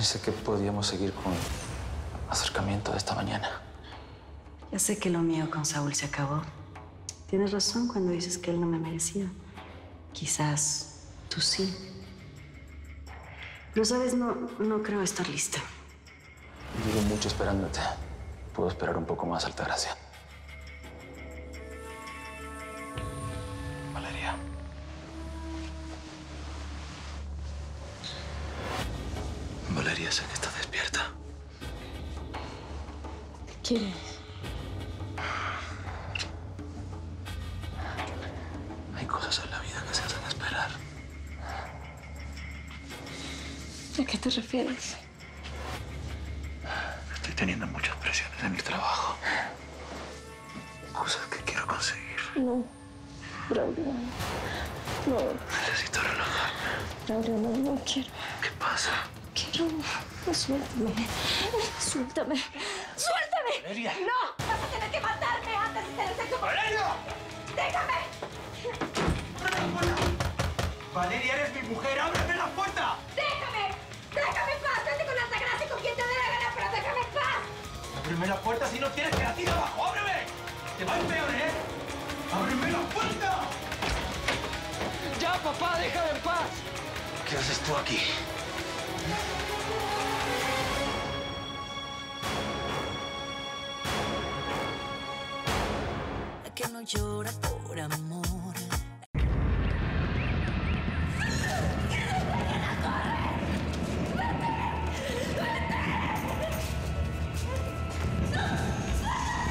Pensé que podíamos seguir con el acercamiento de esta mañana. Ya sé que lo mío con Saúl se acabó. Tienes razón cuando dices que él no me merecía. Quizás tú sí. Pero, ¿sabes? No creo estar lista. Llevo mucho esperándote. Puedo esperar un poco más, Altagracia. Valeria. Valeria, sé que estás despierta. ¿Qué quieres? Hay cosas en la vida que se hacen esperar. ¿A qué te refieres? Estoy teniendo muchas presiones en el trabajo. Cosas que quiero conseguir. No, Braulio, no. Necesito relajarme. Braulio, no quiero. ¿Qué pasa? Quiero. Suéltame. Suéltame. ¡Suéltame! Valeria. ¡No! ¡Vas a tener que matarme antes de tener sexo! ¡Valeria! ¡Déjame! ¡Abre la puerta! ¡Valeria, eres mi mujer! ¡Ábreme la puerta! ¡Déjame! ¡Déjame en paz! Vete con Altagracia y con quien te dé la gana, pero déjame en paz. ¡Ábreme la puerta si no quieres que la tire abajo! ¡Ábreme! ¡Te va a ir peor, eh! ¡Ábreme la puerta! ¡Ya, papá! ¡Déjame en paz! ¿Qué haces tú aquí? Que no llora por amor.